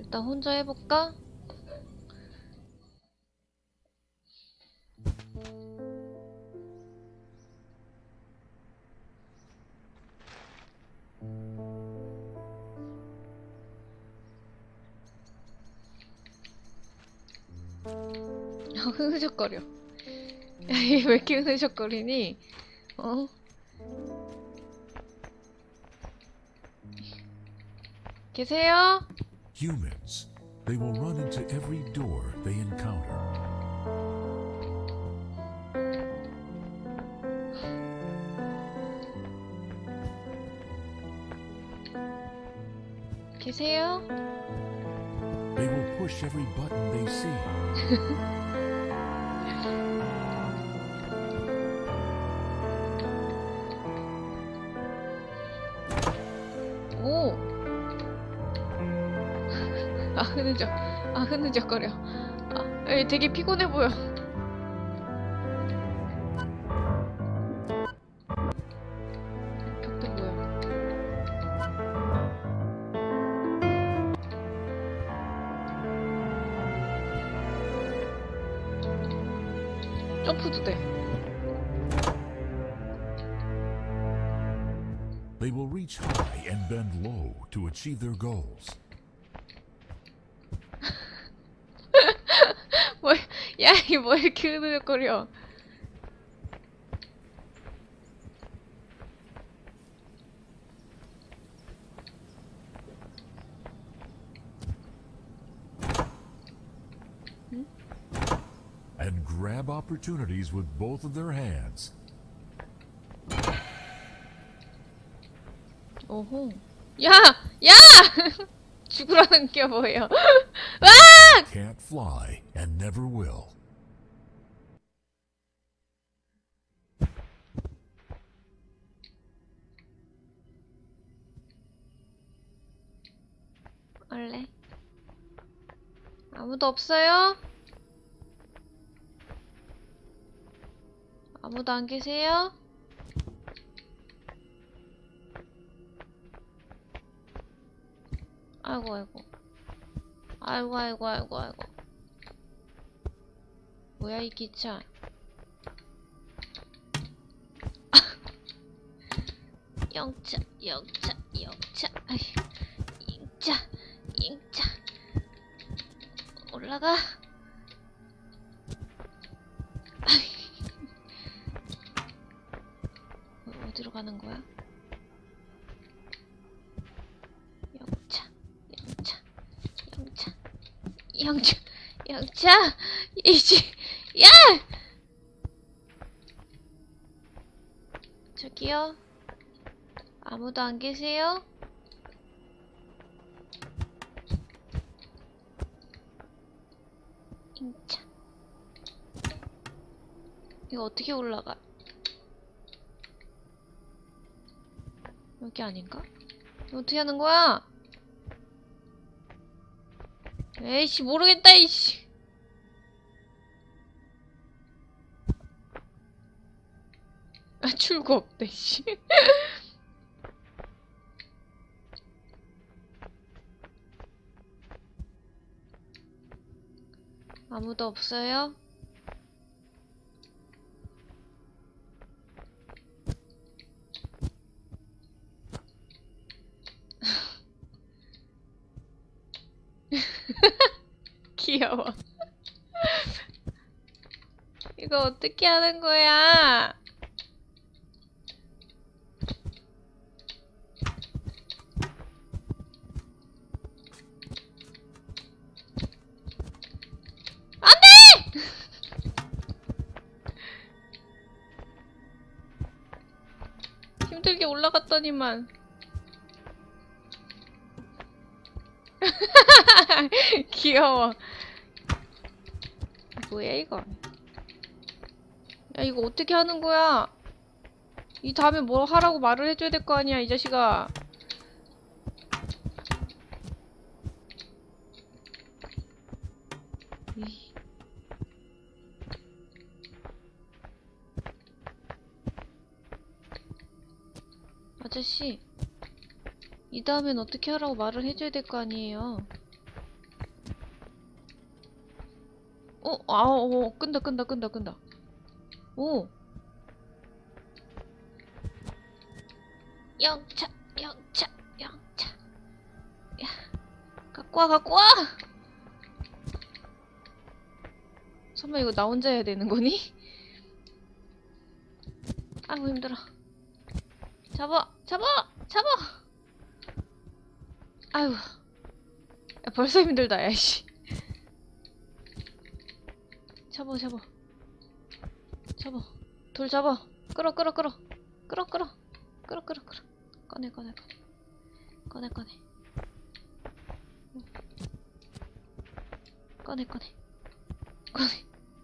일단 혼자 해볼까? 흐느적거려. 야, 얘 왜 이렇게 흐느적거리니? 어? 계세요? Humans. They will run into every door they encounter. 계세요? They will push every button they see. 오! 아, 흐느적. 아, 흐느적거려. 아, 에이, 되게 피곤해 보여. 벽도 뭐야? 점프도 돼. They will reach high and bend low to achieve their goals. 뭐, 야, 이게 뭐 이렇게 흐느적거려. And grab opportunities with both of their hands. 오호. 야! 야! 죽으라는 게 뭐예요? 와! Can't fly and never will. 원래 아무도 없어요? 아무도 안 계세요? 아이고 아이고 아이고 아이고 아이고 아이고 뭐야 이 기차. 영차 영차 영차 영차 영차 올라가. 어디로 가는 거야? 영차 영차 영차 영차 영차 이지 야! 저기요? 아무도 안 계세요? 인차. 이거 어떻게 올라가? 여기 아닌가? 이거 어떻게 하는 거야? 에이씨 모르겠다 이씨. 아 출구 없대 씨. 아무도 없어요? 귀여워. 이거 어떻게 하는 거야? 힘들게 올라갔더니만. 귀여워. 뭐야 이거? 야 이거 어떻게 하는 거야? 이 다음에 뭐 하라고 말을 해줘야 될 거 아니야 이 자식아. 아저씨 이 다음엔 어떻게 하라고 말을 해줘야 될 거 아니에요. 끈다, 끈다, 끈다, 끈다. 오. 영차, 영차, 영차. 야, 갖고 와, 갖고 와! 설마 이거 나 혼자 해야 되는 거니? 아이고, 힘들어. 잡아, 잡아, 잡아! 아이고. 야, 벌써 힘들다, 야, 씨. 잡아, 잡아. 잡아. 돌 잡아. 끌어, 끌어, 끌어. 끌어, 끌어. 끌어, 끌어, 끌어. 꺼내, 꺼내, 꺼내. 꺼내, 꺼내. 꺼내, 꺼내. 꺼내.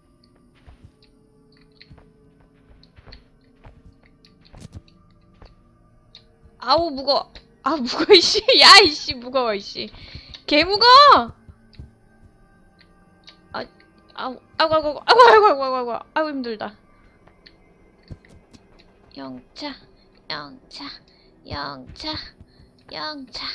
아우, 무거워. 아, 무거워, 이씨. 야, 이씨, 무거워, 이씨. 개 무거워! 아, 아우, 아이고, 아이고, 아이고, 아이고, 아이고, 아이고, 아이고, 아이고, 힘들다. 영차, 영차, 영차, 영차.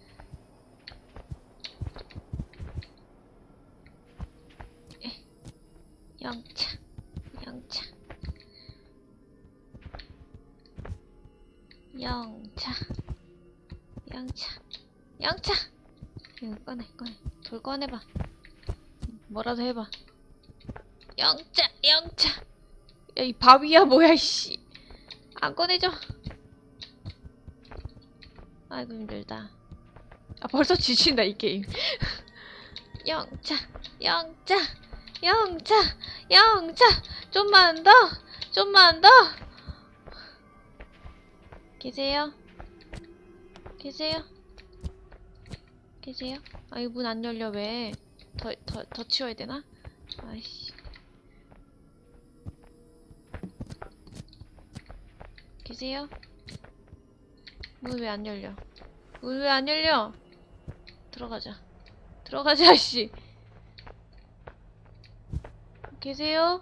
영차, 영차, 영차, 영차, 영차. 이거 꺼내, 꺼내. 돌 꺼내봐. 뭐라도 해봐. 영차, 영차. 야, 이 바위야 뭐야, 이씨. 안 꺼내줘. 아이고, 힘들다. 아, 벌써 지친다, 이 게임. 영차, 영차, 영차, 영차. 좀만 더, 좀만 더. 계세요? 계세요? 계세요? 아, 이 문 안 열려, 왜? 더 치워야 되나? 아이씨. 계세요? 문 왜 안 열려? 문 왜 안 열려? 들어가자. 들어가자, 씨. 계세요?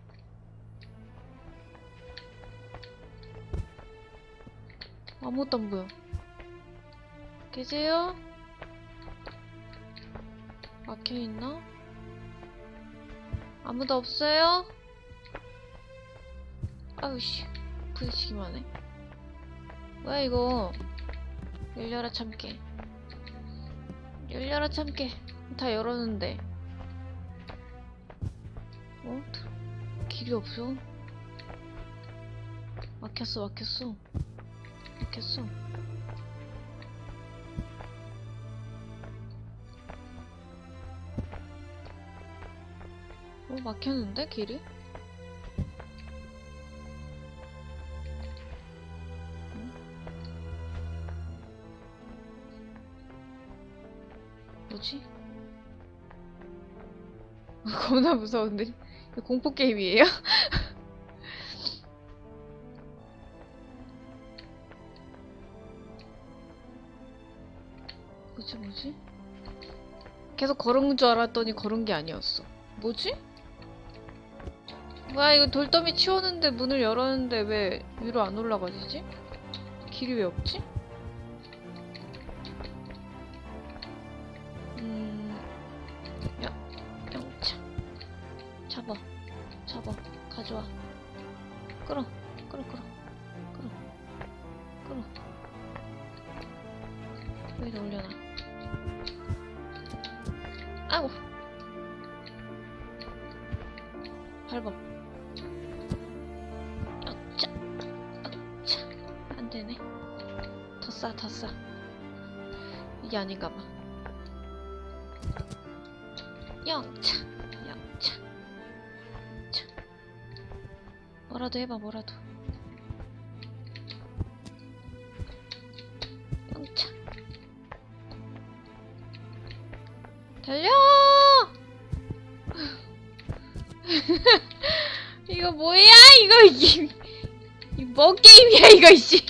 아무것도 안 보여. 계세요? 막혀있나? 아무도 없어요? 아유씨, 부딪히기만 해. 뭐야 이거. 열려라 참깨. 열려라 참깨. 다 열었는데. 어? 길이 없어. 막혔어, 막혔어. 막혔어. 막혔는데 길이? 뭐지? 겁나 무서운데? 이거 공포 게임이에요? 뭐지, 뭐지? 계속 걸은 줄 알았더니 걸은 게 아니었어. 뭐지? 뭐야, 이거 돌더미 치웠는데 문을 열었는데 왜 위로 안 올라가지지? 길이 왜 없지? 야, 영차. 잡아. 잡아. 가져와. 끌어. 끌어, 끌어. 끌어. 끌어. 여기다 올려놔. 아이고. 밟아. 어차. 어차. 안 되네. 더 싸, 더 싸. 이게 아닌가 봐. 영차. 영차. 차. 뭐라도 해봐, 뭐라도. 영차. 달려! 이거 뭐야? 이거 뭔 게임이야 이거 이씨.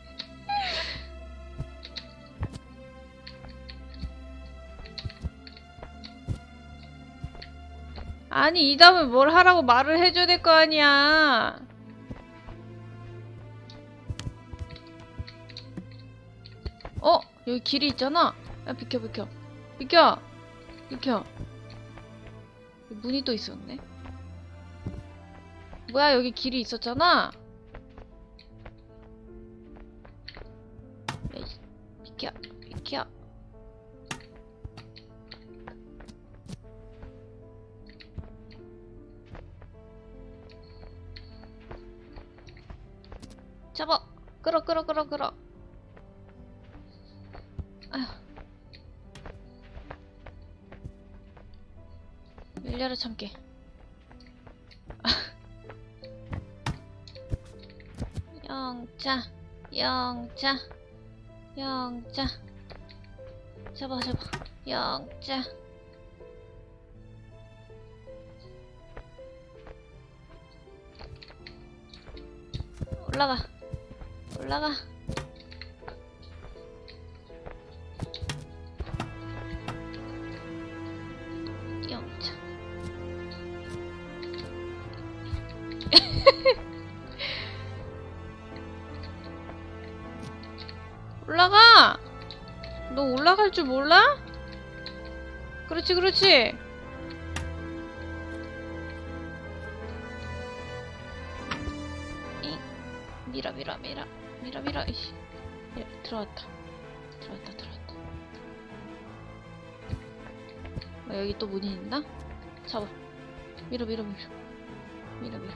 아니 이 다음에 뭘 하라고 말을 해줘야 될 거 아니야. 여기 길이 있잖아. 야 비켜 비켜 비켜 비켜. 문이 또 있었네. 뭐야, 여기 길이 있었잖아. 에이, 비켜, 비켜. 잡아! 끌어, 끌어, 끌어, 끌어. 아휴. 열려라, 참깨. 영자, 영자, 영자. 잡아, 잡아. 영자. 올라가. 올라가. 영자. 올라가! 너 올라갈 줄 몰라? 그렇지, 그렇지. 밀어, 밀어, 밀어. 밀어, 밀어. 이씨. 들어왔다. 들어왔다, 들어왔다. 여기 또 문이 있나? 잡아. 밀어, 밀어, 밀어. 밀어, 밀어.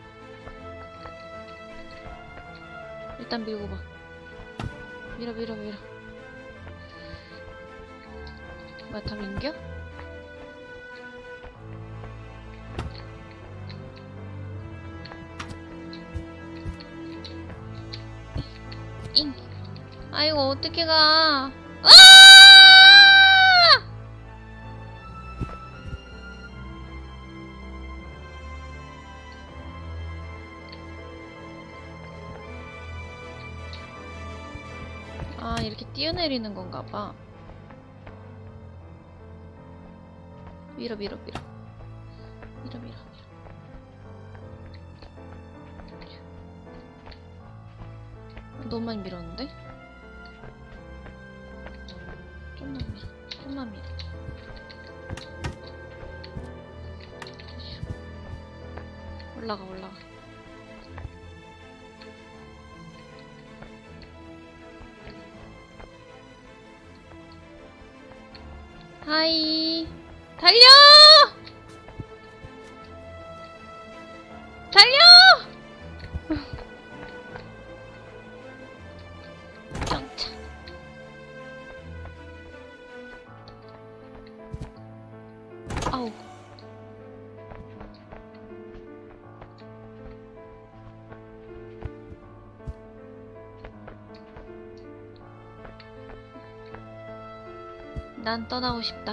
일단 밀고 봐. 밀어, 밀어, 밀어. 뭐야, 다 민겨? 잉. 아이고, 어떻게 가. 아! 아, 이렇게 뛰어내리는 건가 봐. 밀어, 밀어, 밀어. 밀어, 밀어, 밀어. 너무 많이 밀었는데? 좀만 밀어, 좀만 밀어. 올라가, 올라가. 하이. 달려! 달려! 정차. 아우. 난 떠나고 싶다.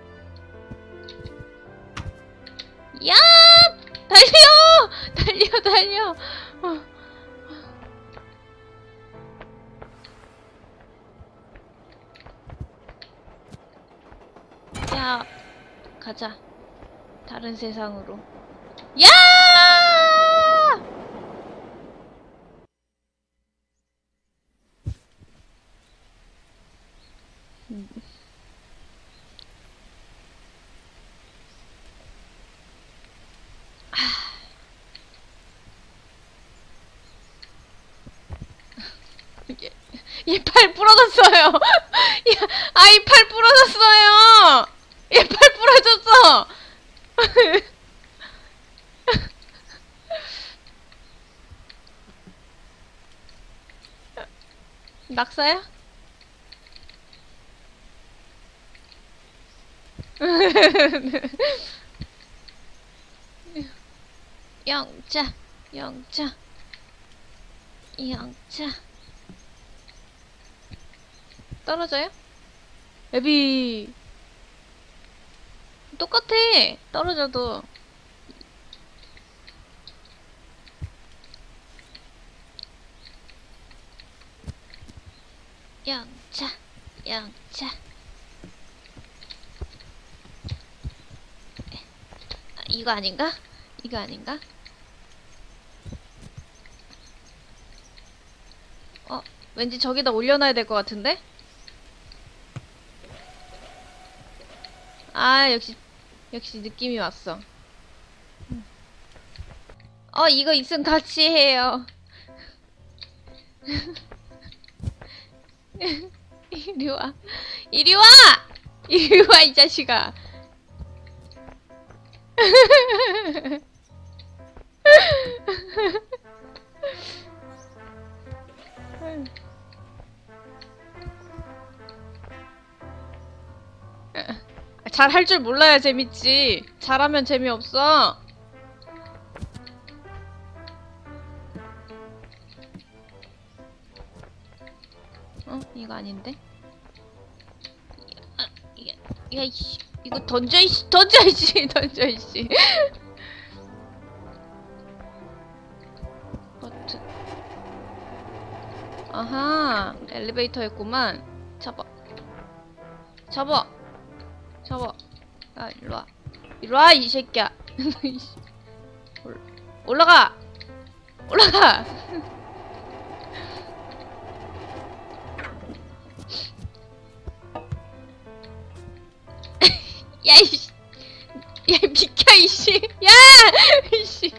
야! 달려! 달려, 달려! 야! 가자. 다른 세상으로. 야! 얘 팔 부러졌어요. 야, 아이 팔 부러졌어요. 얘 팔 부러졌어. 낙사야? 영자, 영자, 영자. 떨어져요? 에비. 똑같아. 떨어져도. 영자, 영자. 아, 이거 아닌가? 이거 아닌가? 왠지 저기다 올려놔야 될 것 같은데? 아, 역시 역시 느낌이 왔어. 이거 있으면 같이 해요. 이리 와. 이리 와! 이리 와, 이 자식아. 잘 할 줄 몰라야 재밌지. 잘하면 재미없어. 이거 아닌데? 야, 이씨. 이거 던져, 이씨. 던져, 이씨. 던져, 이씨. 버튼. 아하. 엘리베이터였구만. 잡아. 잡아. 잡아. 야, 일로와. 일로와, 이 새끼야. 올라가! 올라가! 야, 이씨. 야, 비켜, 이씨. 야! 이씨.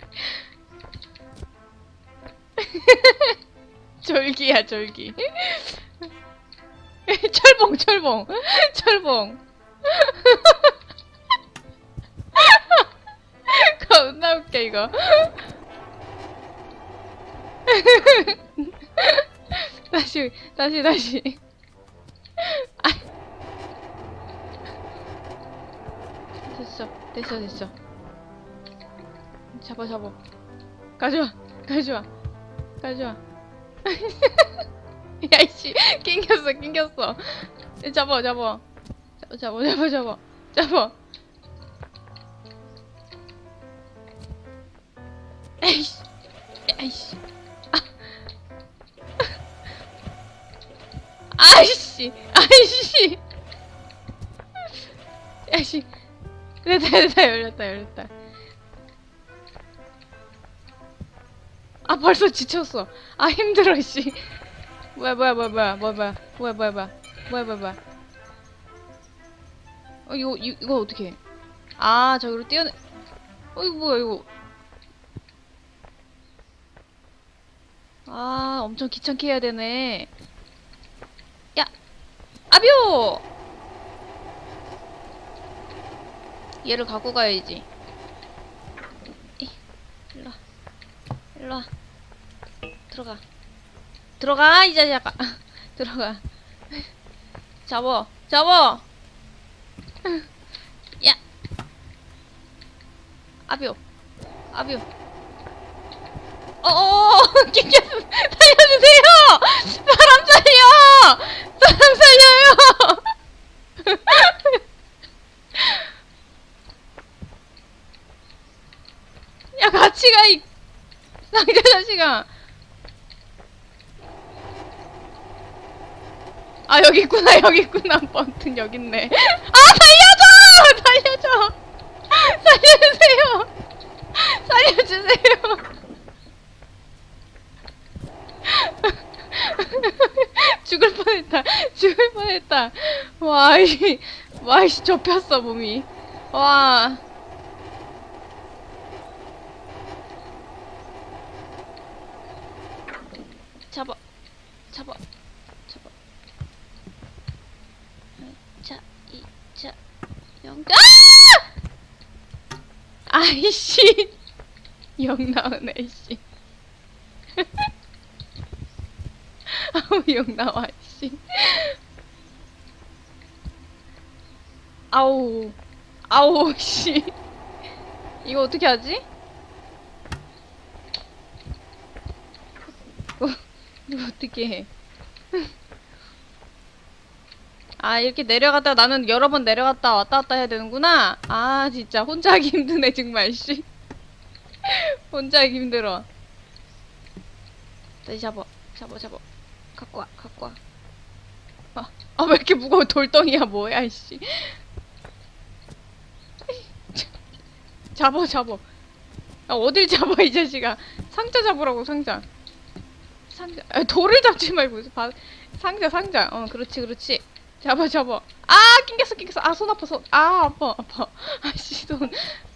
졸기야, 졸기. 철봉, 철봉. 철봉. 겁나 웃겨, 이거. 다시. 됐어. 잡아. 가져와. 야, 이씨. 낑겼어. 잡아. 에이씨. 아이씨. 야씨. 됐다. 열렸다. 아, 벌써 지쳤어. 아, 힘들어, 씨. 뭐야. 이거 어떻게 해? 아, 저기로 뛰어내. 이거 뭐야, 이거. 아, 엄청 귀찮게 해야 되네. 야! 아비오! 얘를 갖고 가야지. 일로와. 들어가, 이 자식아. 들어가. 잡어. 야! 아비오. 낑겼어. 살려주세요! 사람 살려요! 야, 같이 가, 이 상자 자식아. 아, 여기 있구나. 버튼 여기 있네. 아, 살려줘! 살려주세요! 죽을 뻔했다. 와, 이씨, 접혔어, 몸이. 와. 잡아. 영가! 아이씨. 영 나오네, 이씨. 아우, 영 나와, 이씨. 아우, 씨. 이거 어떻게 하지? 이거 어떻게 해? 아, 이렇게 내려갔다 나는 여러 번 내려갔다 왔다 해야 되는구나. 아, 진짜 혼자 하기 힘드네, 정말, 씨. 혼자 하기 힘들어. 다시 잡아. 갖고 와. 왜 이렇게 무거워? 돌덩이야, 뭐야, 씨. 잡아. 어딜 잡아, 이 자식아. 상자 잡으라고, 상자. 돌을 잡지 말고. 상자. 그렇지. 잡아 잡아. 아 낑겼어 낑겼어. 아 손 아파 손. 아 아파 아파. 아씨 손.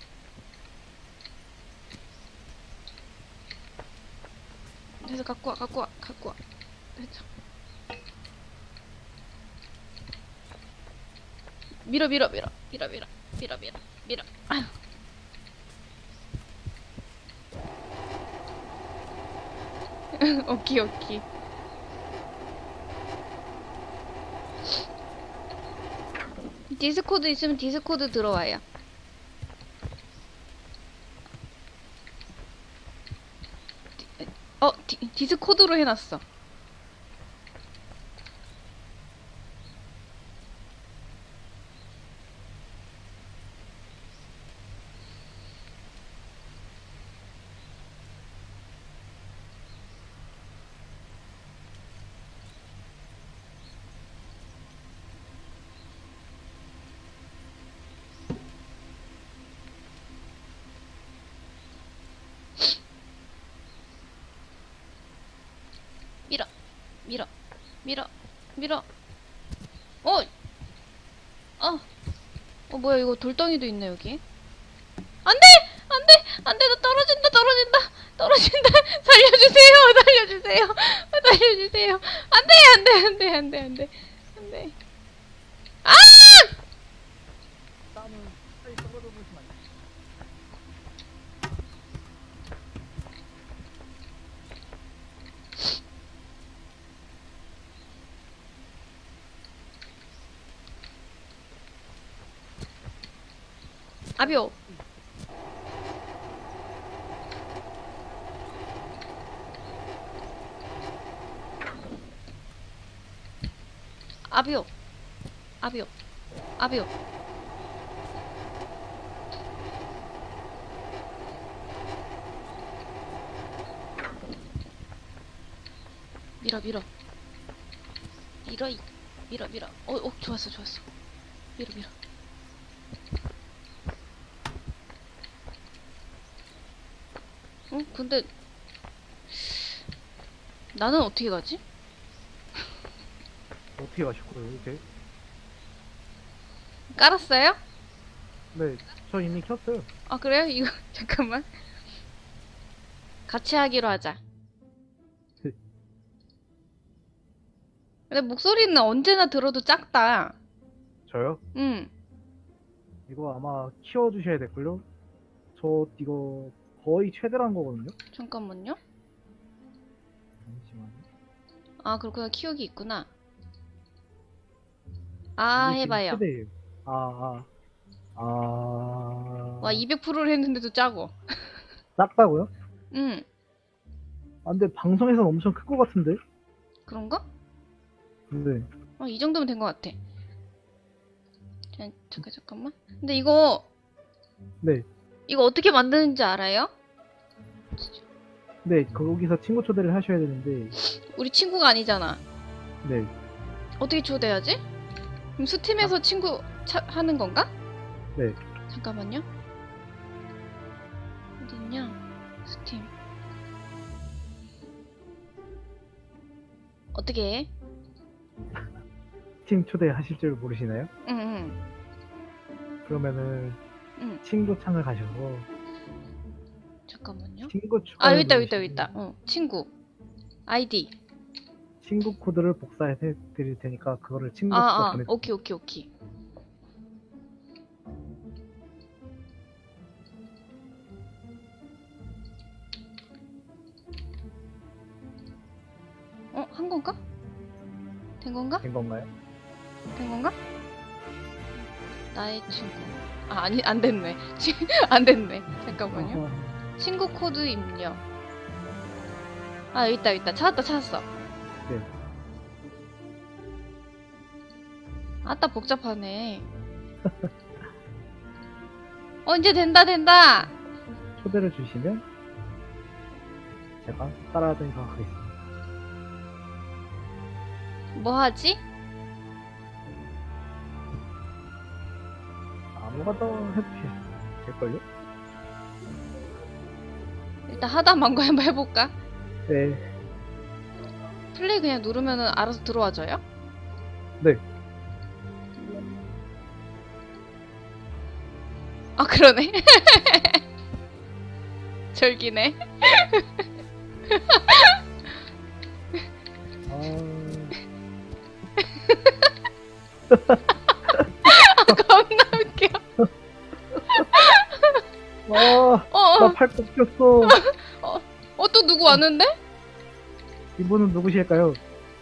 해서 갖고 와 갖고 와 갖고 와. 됐어. 밀어 밀어 밀어 밀어 밀어 밀어 밀어 밀어. 아휴. 오케이 오케이. 디스코드 있으면 디스코드 들어와요. 디스코드로 해놨어. 밀어 밀어 밀어 밀어. 뭐야 이거 돌덩이도 있네 여기. 안돼 안돼 안돼 나 떨어진다 떨어진다 떨어진다. 살려주세요 살려주세요 살려주세요. 안돼 안돼 안돼 안돼 안돼 안돼. 아! 아비오. 아비오. 아비오. 아비오. 밀어 밀어. 밀어 밀어 밀어. 좋았어 좋았어. 밀어 밀어. 응? 근데 나는 어떻게 가지? 어떻게 가실 거예요, 이제? 깔았어요? 네, 저 이미 켰어요. 아 그래요? 이거 잠깐만. 같이 하기로 하자. 근데 목소리는 언제나 들어도 작다. 저요? 응. 이거 아마 키워주셔야 될걸요? 저 이거 거의 최대란 거거든요? 잠깐만요. 잠시만요. 아 그렇구나. 키우기 있구나. 아 이게 지금 해봐요. 최대예요. 와 200%를 했는데도 작어. 작다고요? 응. 아, 근데 방송에서는 엄청 클 것 같은데? 그런가? 네. 이 정도면 된 것 같아. 잠깐만. 근데 이거 네. 어떻게 만드는지 알아요? 네, 거기서 친구 초대를 하셔야 되는데, 우리 친구가 아니잖아. 네. 어떻게 초대하지? 그럼 스팀에서 친구 하는 건가? 네. 잠깐만요. 어딨냐? 스팀. 어떻게 해? 팀 초대하실 줄 모르시나요? 응. 그러면은, 응. 친구 창을 가셔서, 잠깐만요. 친구 추가. 여기 있다. 친구. 아이디. 친구 코드를 복사해 드릴 테니까, 그거를 친구 추가 보내주세요. 오케이. 한 건가? 된 건가? 된 건가요? 된 건가? 나의 친구. 아니, 안 됐네. 안 됐네. 잠깐만요. 친구 코드 입력. 여기 있다. 찾았어. 네. 아따, 복잡하네. 이제 된다. 초대를 주시면 제가 따라하도록 하겠습니다. 뭐 하지? 아무거나 해도 될걸요? 일단 하다 만 거 한번 해볼까? 네. 플레이 그냥 누르면은 알아서 들어와져요? 네. 아, 그러네. 절기네. 아, 겁나 웃겨. 나 팔 꺾였어. 또 누구 왔는데? 이분은 누구실까요?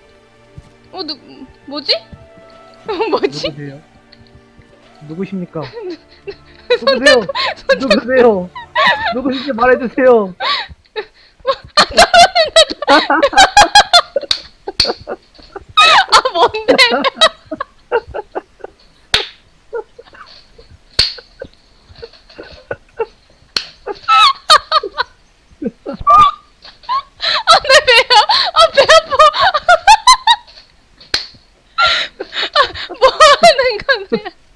뭐지? 뭐지? 누구세요? 누구십니까? 누구세요? 누구세요? 누구신지 말해주세요. 아, 뭔데? 내 배야. 배 아파. 뭐 하는 건데?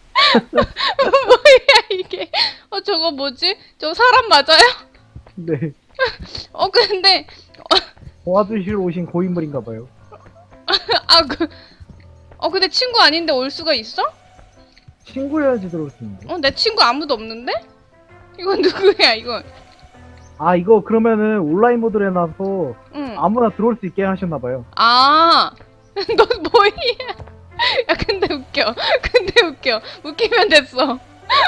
뭐야, 이게? 저거 뭐지? 저 사람 맞아요? 네. 근데, 도와주시러 오신 고인물인가봐요. 근데 친구 아닌데 올 수가 있어? 친구여야지 들어올 수 있는데. 내 친구 아무도 없는데? 이건 누구야, 이건? 아, 이거 그러면은 온라인 모드로 해놔서 응. 아무나 들어올 수 있게 하셨나봐요. 너 뭐야? 야, 근데 웃겨. 웃기면 됐어.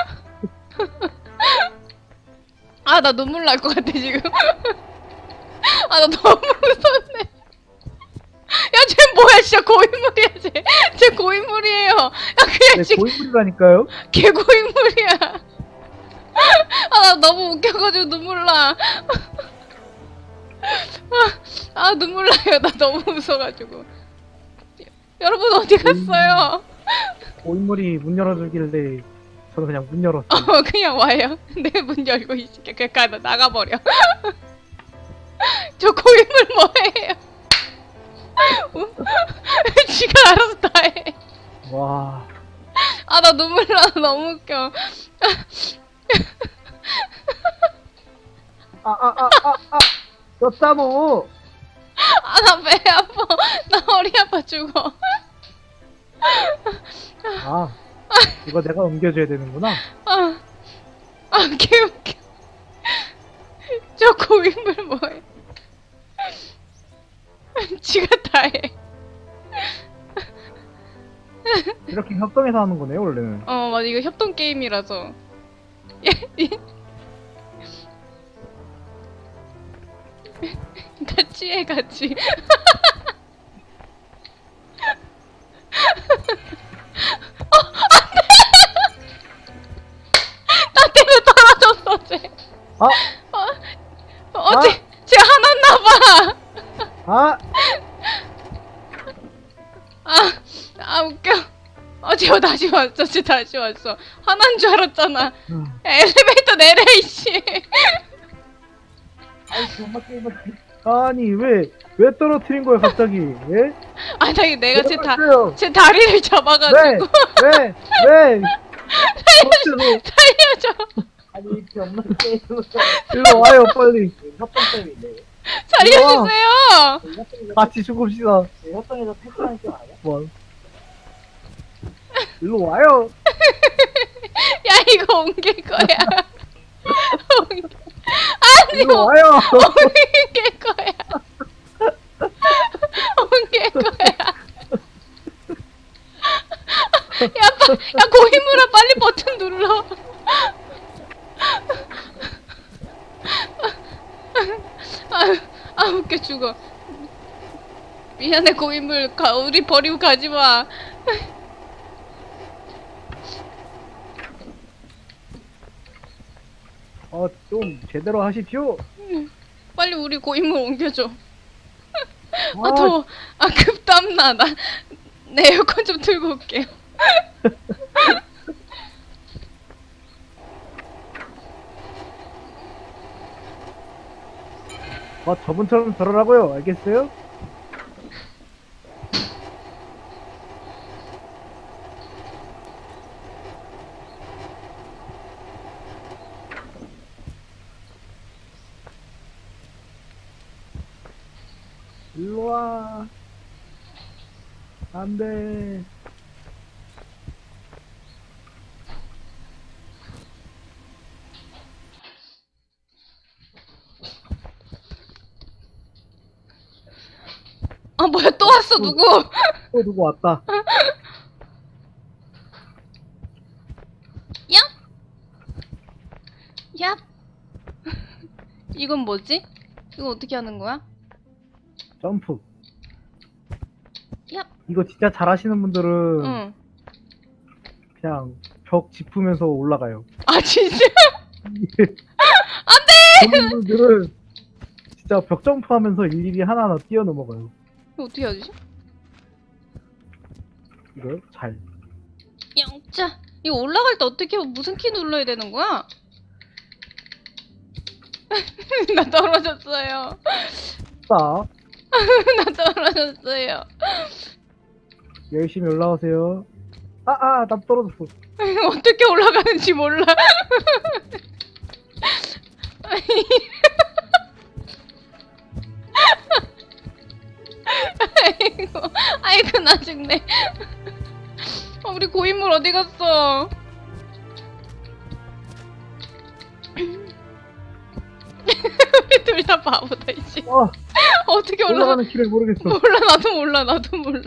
나 눈물 날 것 같아, 지금. 나 너무 무섭네. 야, 쟤 뭐야, 진짜 고인물이야, 쟤. 쟤 고인물이에요. 야, 그냥 네, 지금 고인물이라니까요? 걔 고인물이야. 나 너무 웃겨가지고 눈물 나. 눈물 나요. 나 너무 웃어가지고. 여러분, 어디 갔어요? 고인물이 문 열어주길래 저는 그냥 문 열었어요. 그냥 와요. 내 문 열고 있을게. 그냥 나가버려. 저 고인물 뭐해요? 지가 알아서 다 해. 와. 나 눈물 나. 너무 웃겨. 졌다모. 나 배 아파. 나 허리 아파 죽어. 이거 내가 옮겨줘야 되는구나. 개웃겨. 저 고인물 뭐해? 지가 다 해. 이렇게 협동해서 하는 거네요, 원래는. 맞아. 이거 협동 게임이라서. 같이 해, 같이. 나 때문에 떨어졌어, 쟤. 쟤 화났나봐. 웃겨. 쟤 다시 왔어, 화난 줄 알았잖아. 엘리베이터 내려, 이씨. 아니, 왜 떨어뜨린 거야, 갑자기? 예? 내가 제 다리를 잡아가지고. 왜? 살려줘. 아니, 이렇게 없는 게임을. 일로 와요, 빨리. 협동게임인데. 살려주세요. 같이 죽읍시다. 협동에서 패스하는 게 아니야? 뭐. 일로 와요. 야, 이거 옮길 거야. 일로 와요. 옮길 거야. 야, 고인물아, 빨리 버튼 눌러. 웃겨 죽어. 미안해, 고인물. 우리 버리고 가지마. 좀 제대로 하십시오. 빨리 우리 고인물 옮겨줘. 더워. 급땀나. 내 에어컨 좀 틀고 올게요. 저분처럼 저러라고요. 알겠어요? 일로와. 안돼. 아, 뭐야, 또 왔어, 누구? 또 누구 왔다. 야? 야? 이건 뭐지? 이거 어떻게 하는 거야? 점프. 야? 이거 진짜 잘하시는 분들은 응. 그냥 벽 짚으면서 올라가요. 아, 진짜? 그런 분들은 진짜 벽 점프하면서 일일이 하나하나 뛰어넘어가요. 이거 어떻게 하지? 이거 잘. 영자. 이거 올라갈 때 어떻게, 무슨 키 눌러야 되는 거야? 나 떨어졌어요. 딱 나 떨어졌어요. 열심히 올라오세요. 나 떨어졌어. 어떻게 올라가는지 몰라. 아이고, 아이고, 나 죽네. 우리 고인물 어디 갔어? 우리 둘 다 바보다, 이씨. 어떻게 올라가는 길을 모르겠어. 몰라, 나도 몰라, 나도 몰라.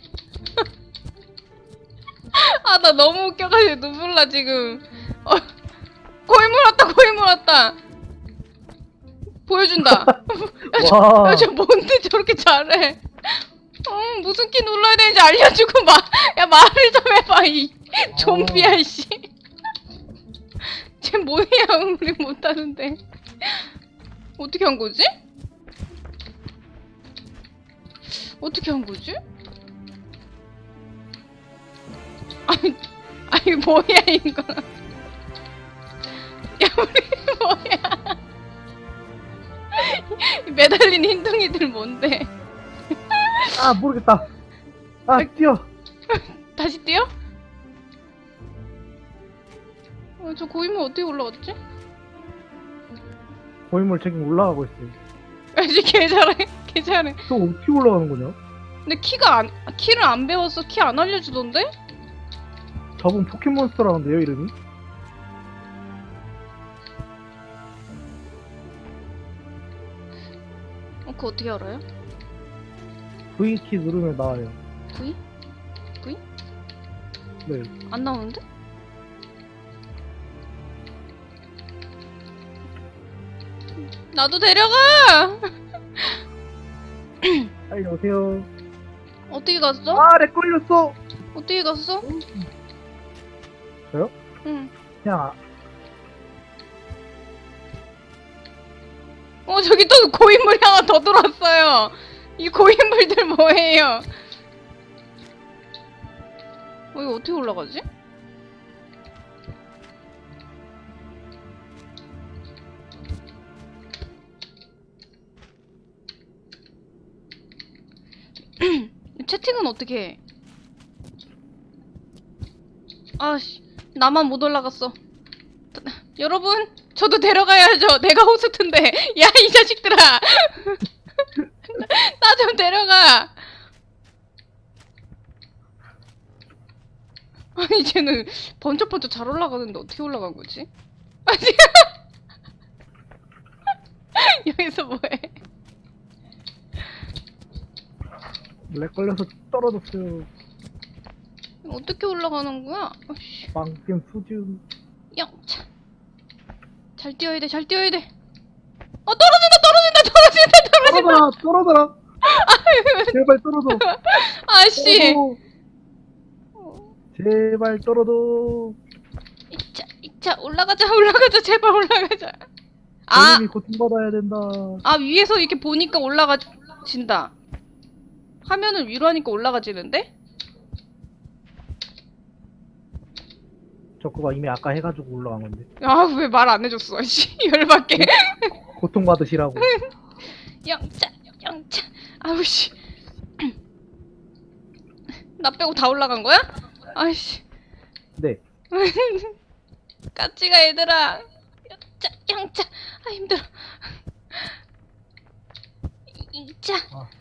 아, 나 너무 웃겨가지고 눈물 나, 지금. 고인물 왔다, 고인물 왔다. 보여준다. 와. 야, 저 뭔데 저렇게 잘해. 무슨 키 눌러야 되는지 알려주고 야, 말을 좀 해봐, 이 좀비야, 이씨. 쟤 뭐야, 우리 못하는데. 어떻게 한 거지? 어떻게 한 거지? 아니, 뭐야, 이거. 야, 우리 뭐야. 매달린 흰둥이들 뭔데? 모르겠다. 뛰어. 다시 뛰어? 저 고인물 어떻게 올라갔지? 고인물 지금 올라가고 있어요. 아씨, 개 잘해, 개 잘해. 또 어떻게 올라가는 거냐? 근데 키를 안 배웠어. 키 안 알려주던데? 저분 포켓몬스터라는데요, 이름이? 그거 어떻게 알아요? V키 누르면 나와요. V? V? 네. 안 나오는데? 나도 데려가! 빨리 오세요. 어떻게 갔어? 렉 걸렸어! 어떻게 갔어? 저요? 응. 그냥, 저기 또 고인물이 하나 더 들어왔어요. 이 고인물들 뭐예요? 이거 어떻게 올라가지? 채팅은 어떻게 해? 아씨, 나만 못 올라갔어. 여러분, 저도 데려가야죠. 내가 호스트인데. 야, 이 자식들아. 나 좀 데려가. 아니, 쟤는 번쩍번쩍 잘 올라가는데 어떻게 올라간 거지? 아니, 여기서 뭐해? 렉 걸려서 떨어졌어요. 어떻게 올라가는 거야? 아씨, 빵겜 수준. 영차. 잘 뛰어야 돼, 잘 뛰어야 돼. 떨어진다. 떨어져라! 제발 떨어져! 아씨. 제발 떨어져! 이차, 올라가자, 제발 올라가자. 본인이 고통받아야 된다. 위에서 이렇게 보니까 올라가진다. 화면을 위로 하니까 올라가지는데? 저 그거 이미 아까 해가지고 올라간 건데. 왜 말 안 해줬어, 씨. 열받게. 고통받으시라고. 영차. 아우씨. 나 빼고 다 올라간 거야? 아이씨. 네. 같이 가, 얘들아. 영차. 힘들어. 인차.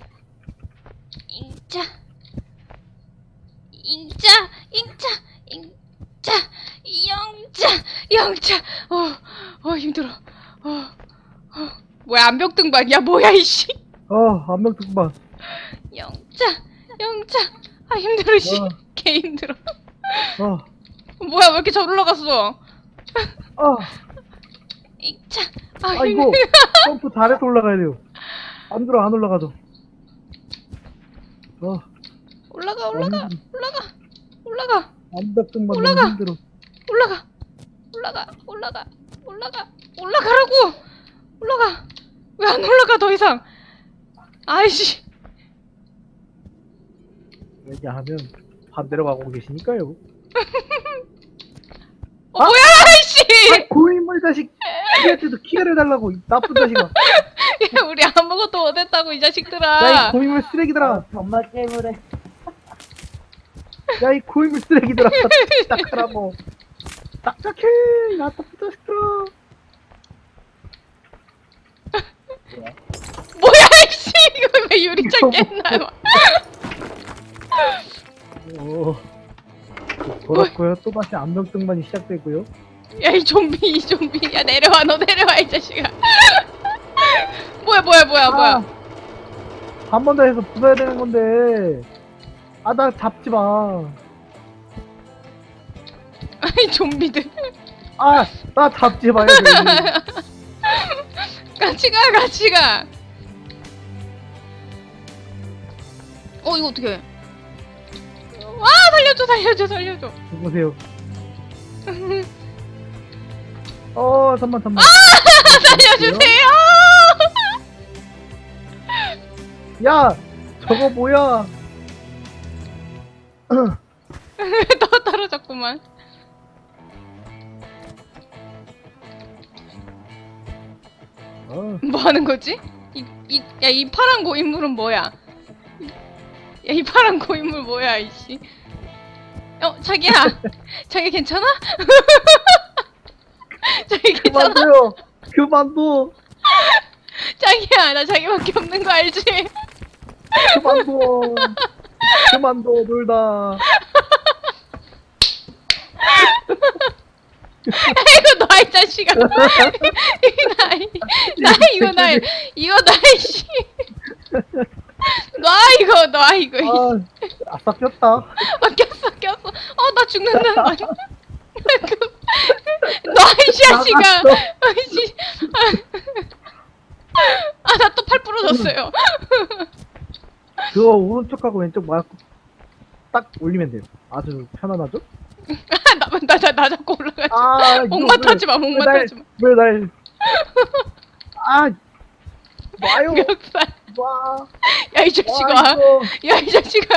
영차. 힘들어. 뭐야, 암벽 등반이야? 뭐야, 이씨. 암벽 등반. 영차. 영차. 아 힘들어 씨. 어. 개 힘들어. 어, 뭐야 왜 이렇게 저 올라갔어? 아, 이차. 아 아, 이거, 힘들어. 점프 잘해서 올라가야 돼요. 안 들어, 안 올라가죠. 올라가 힘들어. 올라가. 암벽등반 올라가. 너무 힘들어. 올라가라고. 올라가. 왜 안 올라가 더 이상? 아이씨. 왜냐하면, 반대로 가고 계시니까요. 뭐야 아이씨. 고인물 자식, 키한테도 키를 해달라고, 이 나쁜 자식아. 야, 우리 아무것도 못했다고 이 야, 자식들아. 이 고인물 쓰레기들아. 정말 게임을 해. 야, 이 고인물 쓰레기들아. 딱하라고. 딱딱해, 이 나쁜 자식들아. 뭐야 이씨. 이거 왜 유리창 깼나요? 그렇고요. 또다시 암벽등반이 시작되고요. 야 이 좀비. 야 내려와 너 내려와 이 자식아. 뭐야. 한 번 더 해서 부숴야 되는 건데. 아, 나 잡지 마. 아이 좀비들. 아, 나 잡지 마요. 같이 가. 이거 어떡해. 와 살려줘. 보세요. 잠만. 살려주세요. 야, 저거 뭐야? 또 떨어졌구만. 뭐 하는 거지? 이 파란 고인물은 뭐야? 야, 이 파란 고인물 뭐야, 이씨. 자기야. 자기 괜찮아? 자기 괜찮아? 그만둬요. 그만둬. 자기야, 나 자기밖에 없는 거 알지? 그만둬, 놀다. 이거 놔, 이 자식아. 이거 놔, 이씨. 놔, 이거. 아싸, 꼈다. 꼈어. 나 죽는다. 놔, 이 자식아. 아이씨. 나 또 팔 부러졌어요. 그거 오른쪽하고 왼쪽 맞고 딱 올리면 돼요. 아주 편안하죠? 나 자꾸 올라가지. 이거 목마타지 마. 왜 날. 놔요. 멱살. 놔. 야, 이 자식아. 야, 이 자식아.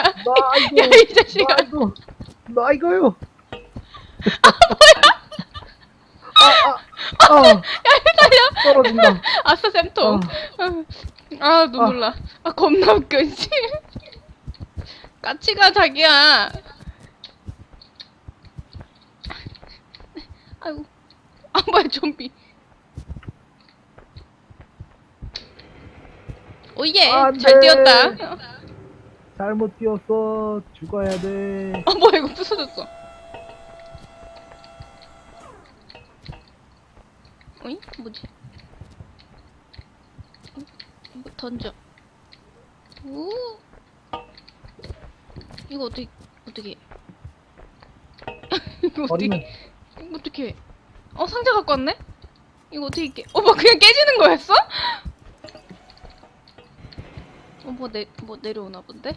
놔, 이거요. 살려. 떨어진다. 아싸, 쌤통. 눈물 나. 겁나 웃겨, 씨. 같이 가, 자기야. 아이고. 뭐야, 좀비. 오예, 안 잘 돼. 뛰었다. 잘못 뛰었어. 죽어야 돼. 뭐야, 이거 부서졌어. 어이? 뭐지? 이거 던져. 오. 이거 어떻게 해? 이거 버리면. 어떻게 해? 상자 갖고 왔네? 이거 어떻게 깨? 뭐 그냥 깨지는 거였어? 뭐 내려오나 본데?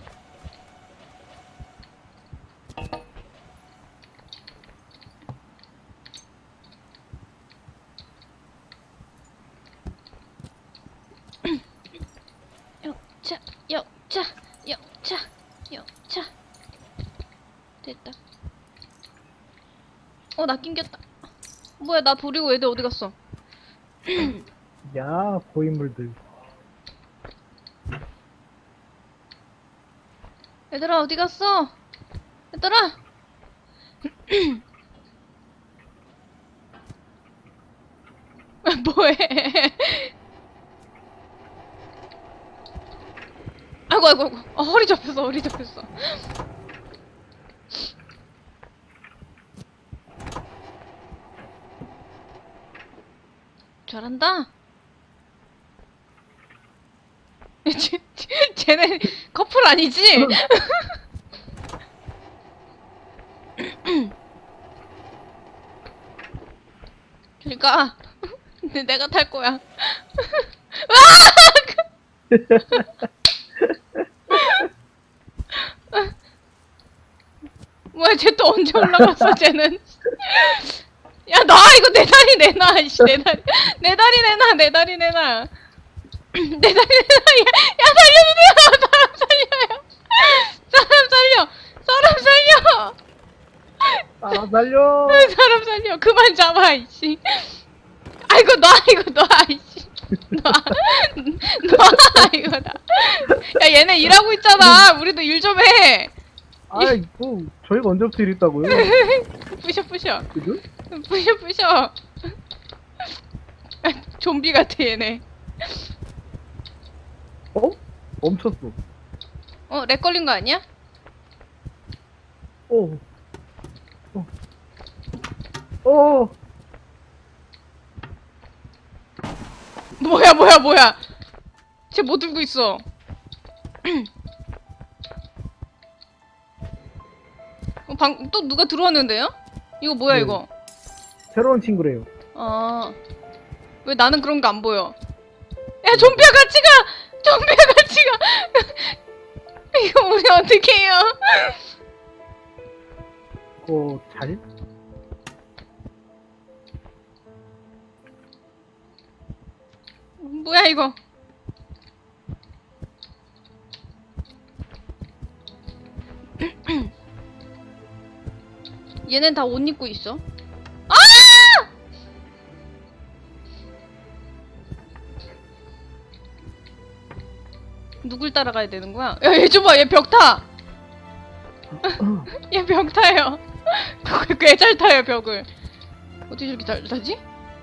영차. 됐다. 나 낑겼다. 뭐야, 나 버리고 애들 어디 갔어? 야, 고인물들. 얘들아, 어디 갔어? 얘들아! 뭐해? 아이고. 허리 접혔어. 잘한다. 쟤네 커플 아니지? 그러니까 근데 내가 탈 거야. 뭐야, 쟤 또 언제 올라갔어, 쟤는. 야, 나 이거 내 다리 내놔, 이씨, 내 다리. 내 다리 내놔, 내 다리 내놔. 내 다리 내놔. 야, 살려주세요. 사람 살려요. 사람 살려. 사람 살려. 아, 살려! 사람 살려. 그만 잡아, 이씨. 아이고, 놔, 이거 놔, 이씨. 놔. 놔, 이거 놔. 야, 얘네 일하고 있잖아. 우리도 일 좀 해. 아이, 뭐, 저희가 언제부터 이랬다고요? 부셔, 부셔. 그죠? 부셔, 부셔. 좀비 같아, 얘네. 어? 멈췄어. 렉 걸린 거 아니야? 오. 오. 뭐야, 뭐야, 뭐야. 쟤 뭐 들고 있어? 또 누가 들어왔는데요? 이거 뭐야, 네. 이거? 새로운 친구래요. 왜 나는 그런 거 안 보여? 야, 좀비야, 같이 가! 좀비야, 같이 가! 이거 우리 어떻게 해요? 잘? 뭐야, 이거? 얘넨 다 옷 입고 있어. 아! 누굴 따라가야 되는 거야? 야, 얘 좀 봐, 얘 벽 타! 얘 벽 타요. 꽤 잘 타요, 벽을. 어떻게 저렇게 잘 타지?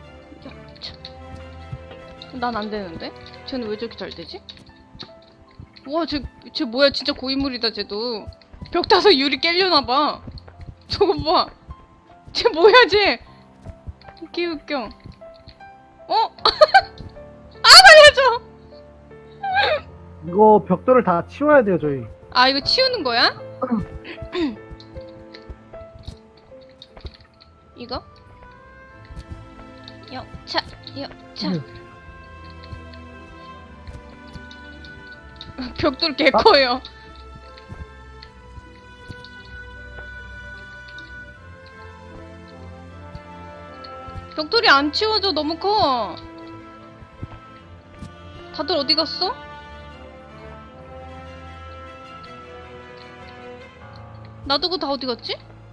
난 안 되는데? 쟤는 왜 저렇게 잘 되지? 우와, 쟤 뭐야, 진짜 고인물이다, 쟤도. 벽 타서 유리 깨려나봐. 저거 봐. 쟤 뭐야, 쟤. 개웃겨. 아, 살려줘! 이거 벽돌을 다 치워야 돼요, 저희. 아, 이거 치우는 거야? 이거? 여차. 벽돌 개 커요. 벽돌이 안 치워져, 너무 커. 다들 어디 갔어? 놔두고 다 어디 갔지?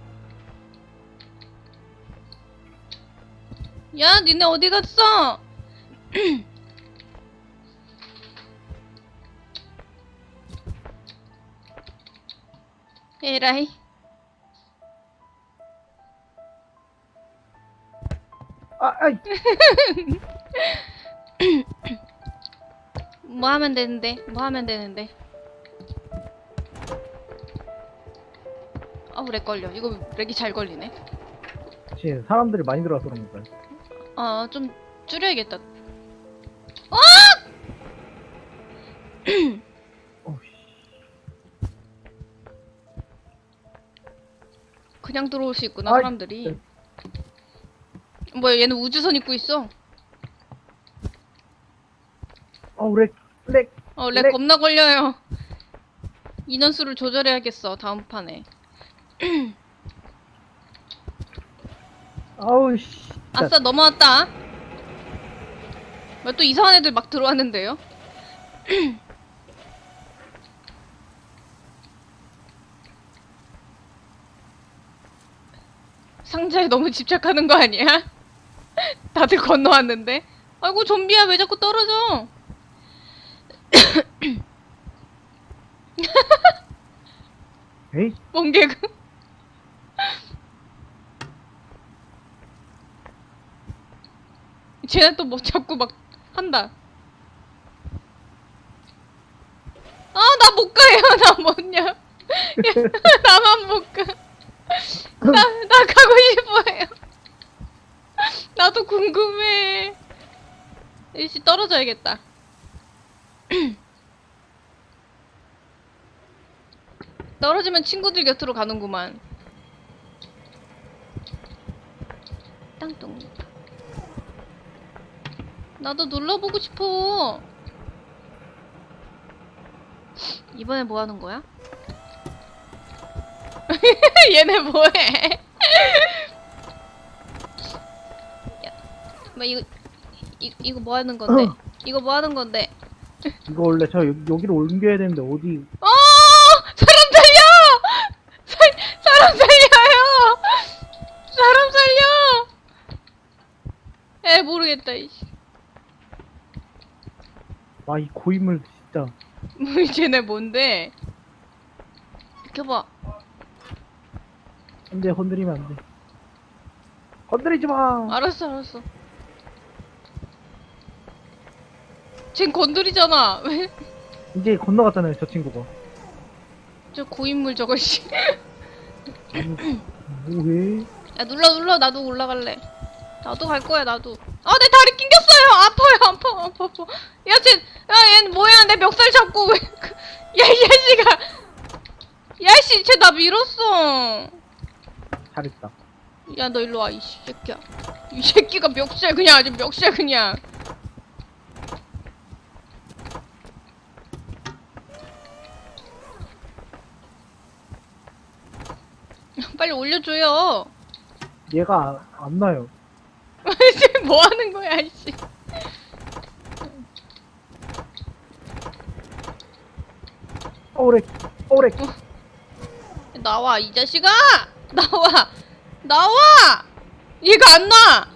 야, 니네 어디 갔어? 에라이. 아이. 뭐 하면 되는데? 뭐 하면 되는데? 아우, 렉 걸려. 이거 렉이 잘 걸리네. 지금 사람들이 많이 들어와서 그런 건가요? 좀 줄여야겠다. 그냥 들어올 수 있구나, 아이, 사람들이. 뭐야, 얘는 우주선 입고 있어. 렉. 렉 렉. 겁나 걸려요. 인원수를 조절해야겠어, 다음 판에. 아우, 씨. 아싸, 넘어왔다. 왜 또 이상한 애들 막 들어왔는데요? 상자에 너무 집착하는 거 아니야? 다들 건너왔는데? 아이고, 좀비야, 왜 자꾸 떨어져? 에이? 멍개그. 쟤네 또 뭐 자꾸 막 한다. 나 못 가요. 나 뭐냐. 나만 못 가. 나 가고 싶어요. 나도 궁금해. 일시 떨어져야겠다. 떨어지면 친구들 곁으로 가는구만. 땅똥. 나도 눌러보고 싶어. 이번에 뭐 하는 거야? 얘네 뭐해? 야, 뭐 이거 뭐 하는 건데? 이거 뭐 하는 건데? 이거 원래 저 여기로 옮겨야 되는데 어디 어! 사람 살려! 사람 살려요! 사람 살려! 에 모르겠다 이씨. 아 이 고인물 진짜 뭐 쟤네 뭔데? 비켜봐. 안돼 건드리면 안돼 건드리지 마. 알았어. 쟨 건드리잖아. 왜? 이제 건너갔잖아요 저 친구가. 저 고인물 저거 씨. 뭐해? 야 눌러 나도 올라갈래. 나도 갈 거야 나도. 아 내 다리 낑겼어요. 아파. 얘는 뭐야 내 멱살 잡고 왜? 야 이 자식아. 야씨 쟤 나 밀었어. 잘했다. 야 너 일로 와 이 새끼야. 이 새끼가 멱살 그냥 아주 멱살 그냥. 빨리 올려줘요. 얘가 안 나요. 지금 뭐 하는 거야, 이씨. 오래 나와, 이 자식아! 나와! 얘가 안 나!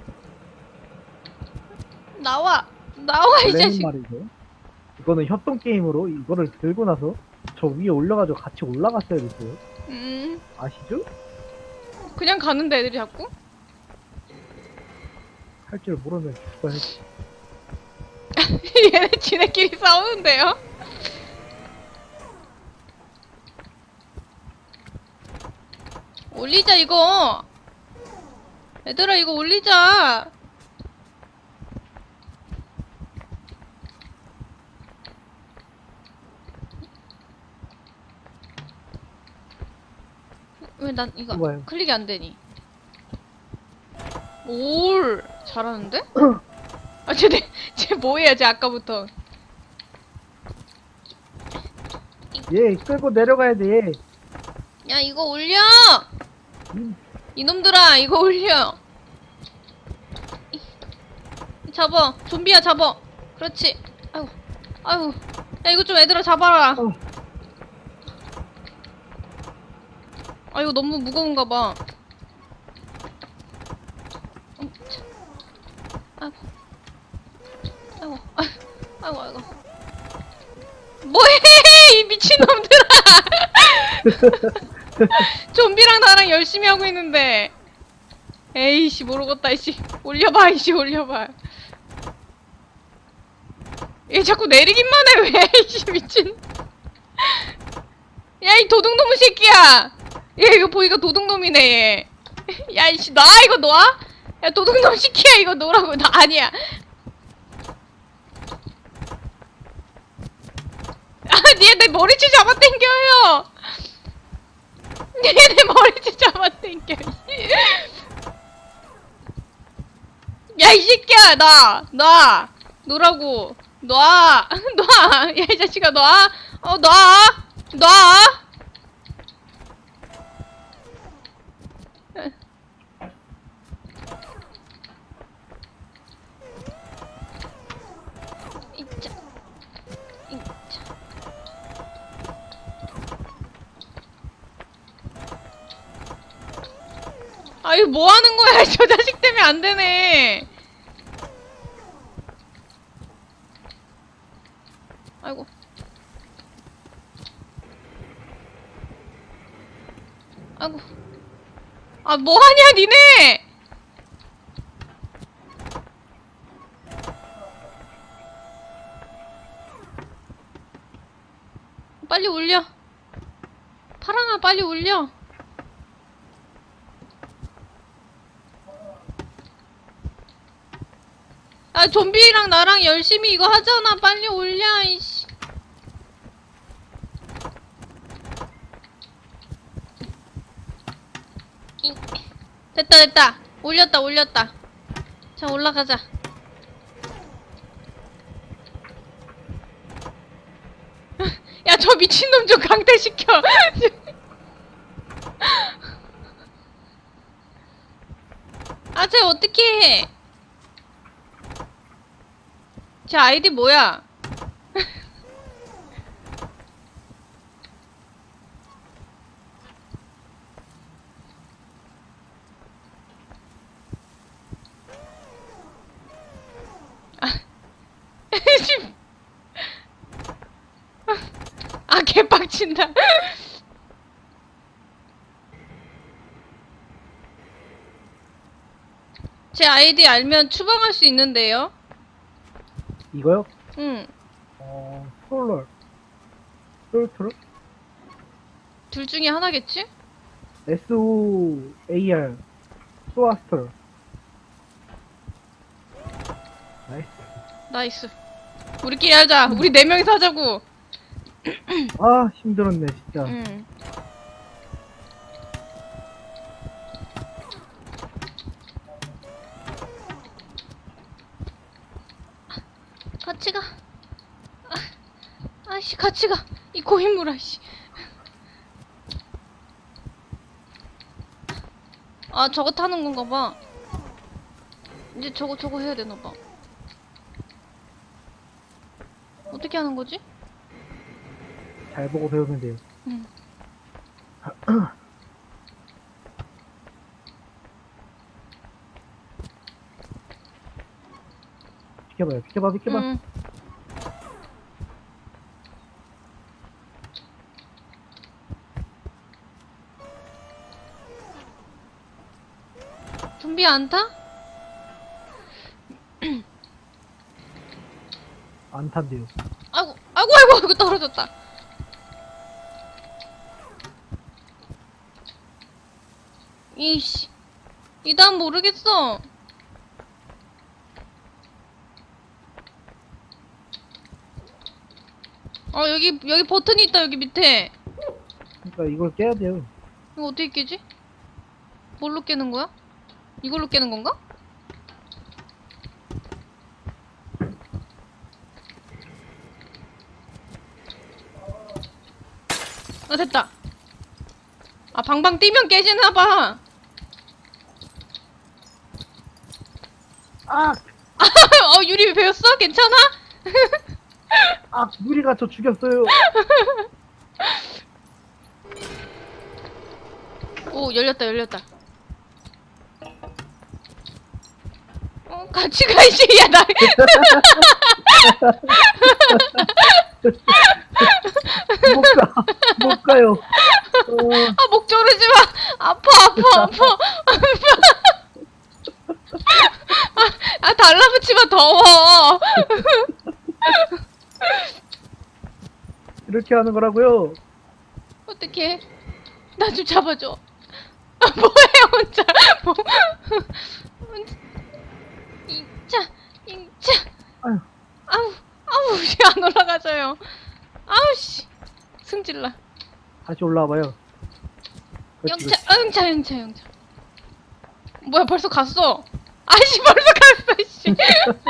나와, 이 원래는 자식. 말이죠. 이거는 협동 게임으로 이거를 들고 나서 저 위에 올려가지고 같이 올라갔어야 됐어요. 아시죠? 그냥 가는데 애들이 자꾸? 할 줄 모르면 죽어야지. 얘네 지네끼리 싸우는데요? 올리자, 이거! 얘들아, 이거 올리자! 왜 난 이거 뭐예요? 클릭이 안 되니? 올 잘하는데? 아, 쟤 뭐해야 쟤 아까부터. 얘 끌고 내려가야 돼. 얘. 야 이거 올려! 이놈들아 이거 올려! 잡어 좀비야 잡어. 그렇지. 아이고 야 이거 좀 애들아 잡아라. 아 이거 너무 무거운가봐. 아이고 뭐해 이 미친놈들아. 좀비랑 나랑 열심히 하고 있는데. 에이씨 모르겠다 이씨. 올려봐 이씨 올려봐. 얘 자꾸 내리기만 해 왜 이씨 미친. 야 이 도둑놈의 새끼야. 얘 이거 보니까 도둑놈이네 얘. 야 이씨 놔 이거 놔. 야 도둑놈 시키야 이거 놓으라고. 나 아니야. 아 얘 내 머리채 잡아당겨요. 얘 내 머리채 잡아당겨. 야 이 새끼야 놔 놓으라고. 놔. 야 이 자식아 놔. 놔. 아유 뭐 하는 거야 저 자식 때문에 안 되네. 아이고. 아 뭐하냐 니네. 빨리 올려. 파랑아 빨리 올려. 아 좀비랑 나랑 열심히 이거 하잖아. 빨리 올려 이씨. 됐다, 됐다. 올렸다, 올렸다. 자, 올라가자. 야, 저 미친놈 좀 강퇴시켜. 아, 쟤 어떻게 해? 쟤 아이디 뭐야? 아, 개빡친다. 제 아이디 알면 추방할 수 있는데요? 이거요? 응. 스톨러. 스톨트로? 둘 중에 하나겠지? SOAR. 소아스톨. 나이스. 나이스. 우리끼리 하자. 우리 4명이서 하자고. 아, 힘들었네, 진짜. 응. 같이 가. 아씨, 같이 가. 이 고인물아, 씨. 아, 저거 타는 건가 봐. 이제 저거 해야 되나 봐. 어떻게 하는 거지? 잘 보고 배우면 돼요. 응. 비켜봐요, 비켜봐, 비켜봐. 응. 좀비 안 타? 안 탄대요. 아이고, 아이고, 아이고, 이거 떨어졌다. 이씨, 이 다음 모르겠어. 여기 버튼이 있다, 여기 밑에. 그러니까 이걸 깨야 돼요. 이거 어떻게 깨지? 뭘로 깨는 거야? 이걸로 깨는 건가? 아, 됐다. 아, 방방 뛰면 깨지나봐. 아! 유리 배웠어? 괜찮아? 아, 유리가 저 죽였어요. 오, 열렸다, 열렸다. 같이 가야지, 야, 나. 못 가요. 아, 목 조르지 마. 아파. 아, 달라붙지마, 더워. 이렇게 하는 거라고요. 어떡해. 나 좀 잡아줘. 아, 뭐해, 혼자. 뭐. 혼자. 인자. 아유. 아우, 안 올라가져요. 아우, 씨. 승질나. 다시 올라와봐요. 영차. 뭐야, 벌써 갔어. 아이씨, 벌써 갔어, 씨.